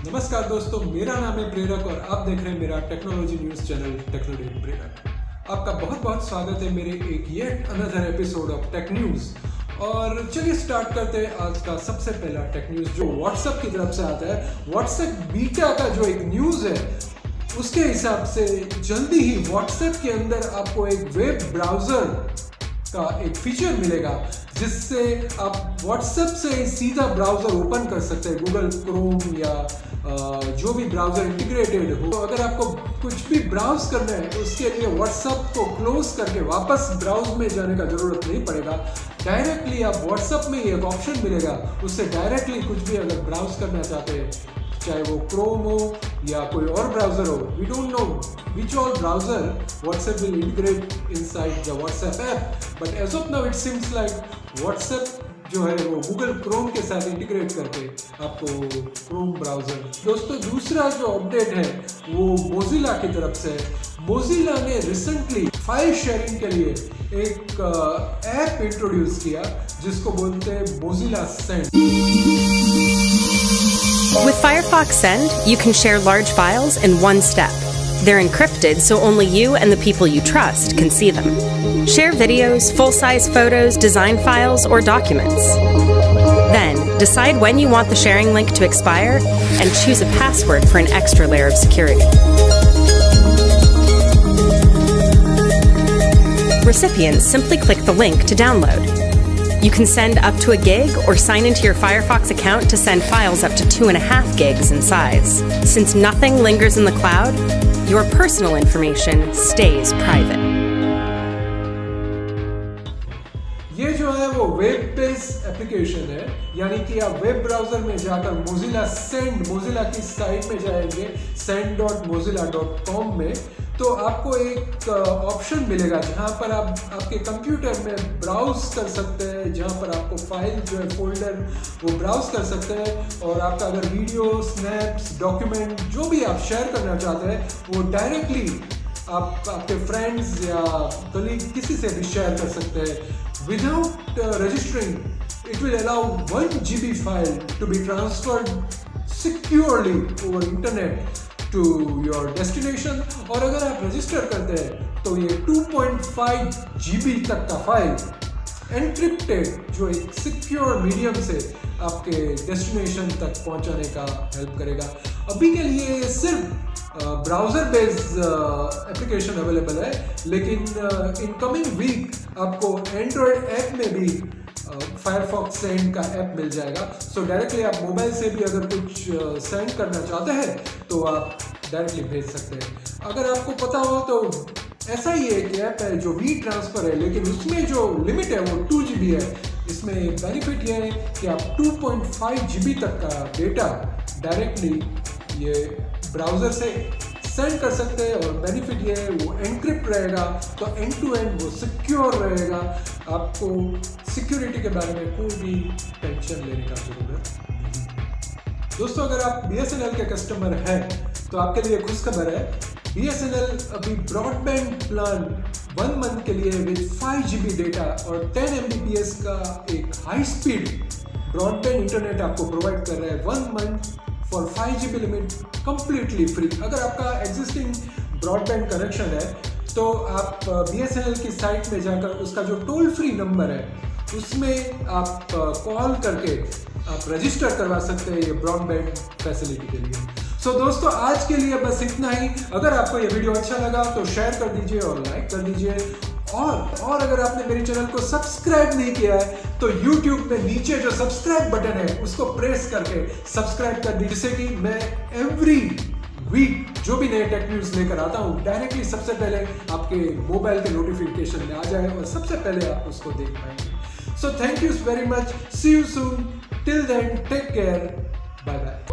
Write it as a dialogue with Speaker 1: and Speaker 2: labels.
Speaker 1: नमस्कार दोस्तों, मेरा नाम है प्रेरक और आप देख रहे हैं मेरा टेक्नोलॉजी न्यूज़ चैनल टेक्नोलॉजी प्रेरक। आपका बहुत बहुत स्वागत है मेरे एक yet another episode of tech news. और चलिए स्टार्ट करते हैं आज का सबसे पहला टेक न्यूज़ जो व्हाट्सएप की तरफ से आता है। व्हाट्सएप बीटा का जो एक न्यूज़ है उसके हिसाब से जल्दी ही व्हाट्सएप के अंदर आपको एक वेब ब्राउज़र का एक फीचर मिलेगा जिससे आप व्हाट्सएप से सीधा ब्राउज़र ओपन कर सकते हैं, गूगल क्रोम या जो भी ब्राउज़र इंटीग्रेटेड हो। तो अगर आपको कुछ भी ब्राउज करना है तो उसके लिए व्हाट्सएप को क्लोज करके वापस ब्राउज में जाने का ज़रूरत नहीं पड़ेगा। डायरेक्टली आप व्हाट्सएप में एक ऑप्शन मिलेगा, उससे डायरेक्टली कुछ भी अगर ब्राउज करना चाहते हैं, चाहे वो क्रोम हो या कोई और ब्राउज़र हो, we don't know which all browser WhatsApp will integrate inside the WhatsApp app, but as of now it seems like WhatsApp जो है वो गूगल क्रोम के साथ इंटीग्रेट करके आपको क्रोम ब्राउज़र। दोस्तों, दूसरा जो अपडेट है वो मोजिला की तरफ से है। मोजिला ने रिसेंटली फाइल शेयरिंग के लिए एक ऐप इंट्रोड्यूस किया जिसको बोलते हैं Mozilla Send.
Speaker 2: With Firefox Send, you can share large files in one step. They're encrypted so only you and the people you trust can see them. Share videos, full-size photos, design files, or documents. Then, decide when you want the sharing link to expire and choose a password for an extra layer of security. Recipients simply click the link to download. You can send up to a gig or sign into your Firefox account to send files up to 2.5 gigs in size. Since nothing lingers in the cloud, your personal information stays private.
Speaker 1: ये जो है वो web based application है, यानी कि आप web browser में जाकर मोजिला सेंड, मोजिला की साइट में जाएंगे send.mozilla.com में, तो आपको एक ऑप्शन मिलेगा जहां पर आप आपके कंप्यूटर में ब्राउज कर सकते हैं, जहां पर आपको फाइल जो है फोल्डर वो ब्राउज कर सकते हैं और आपका अगर वीडियो, स्नैप्स, डॉक्यूमेंट जो भी आप शेयर करना चाहते हैं वो डायरेक्टली आप आपके फ्रेंड्स या कलीग किसी से भी शेयर कर सकते हैं without registering. It will allow 1 GB file to be transferred securely over internet to your destination. और अगर आप रजिस्टर करते हैं तो ये 2.5 GB तक का फाइल एनक्रिप्टेड जो एक सिक्योर मीडियम से आपके डेस्टिनेशन तक पहुंचाने का हेल्प करेगा। अभी के लिए सिर्फ ब्राउज़र बेस्ड एप्लीकेशन अवेलेबल है, लेकिन इन कमिंग वीक आपको एंड्रॉयड ऐप में भी फायरफॉक्स सेंड का ऐप मिल जाएगा। सो डायरेक्टली आप मोबाइल से भी अगर कुछ सेंड करना चाहते हैं तो आप डायरेक्टली भेज सकते हैं। अगर आपको पता हो तो ऐसा ही एक ऐप है जो वी ट्रांसफ़र है, लेकिन उसमें जो लिमिट है वो 2 GB है। इसमें बेनिफिट ये है कि आप 2.5 GB तक का डेटा डायरेक्टली ये ब्राउज़र से सेंड कर सकते हैं और बेनिफिट ये है वो एनक्रिप्ट रहेगा, तो एंड टू एंड वो सिक्योर रहेगा। आपको सिक्योरिटी के बारे में कोई भी टेंशन लेने का जरूरत नहीं। दोस्तों, अगर आप BSNL के कस्टमर हैं तो आपके लिए खुशखबर है। BSNL अभी ब्रॉडबैंड प्लान 1 मंथ के लिए विद 5 GB डेटा और 10 Mbps का एक हाई स्पीड ब्रॉडबैंड इंटरनेट आपको प्रोवाइड कर रहा है 1 month for 5 GB limit completely free. अगर आपका एग्जिस्टिंग ब्रॉडबैंड कनेक्शन है तो आप BSNL की साइट में जाकर उसका जो टोल फ्री नंबर है उसमें आप कॉल करके आप रजिस्टर करवा सकते हैं ये ब्रॉडबैंड फैसिलिटी के लिए। सो दोस्तों, आज के लिए बस इतना ही। अगर आपको ये वीडियो अच्छा लगा तो शेयर कर दीजिए और लाइक कर दीजिए, और अगर आपने मेरे चैनल को सब्सक्राइब नहीं किया है तो YouTube में नीचे जो सब्सक्राइब बटन है उसको प्रेस करके सब्सक्राइब कर दीजिए, जिससे कि मैं एवरी वीक जो भी नए टेक न्यूज़ लेकर आता हूँ डायरेक्टली सबसे पहले आपके मोबाइल के नोटिफिकेशन में आ जाए और सबसे पहले आप उसको देख पाएंगे। So thank you very much, see you soon, till then take care, bye bye.